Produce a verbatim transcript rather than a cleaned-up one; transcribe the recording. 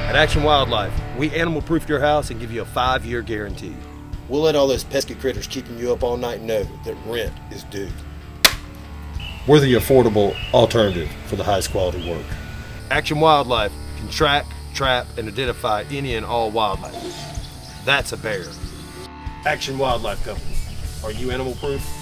At Action Wildlife, we animal-proof your house and give you a five-year guarantee. We'll let all those pesky critters keeping you up all night know that rent is due. We're the affordable alternative for the highest quality work. Action Wildlife can track, trap, and identify any and all wildlife. That's a bear. Action Wildlife Company. Are you animal-proof?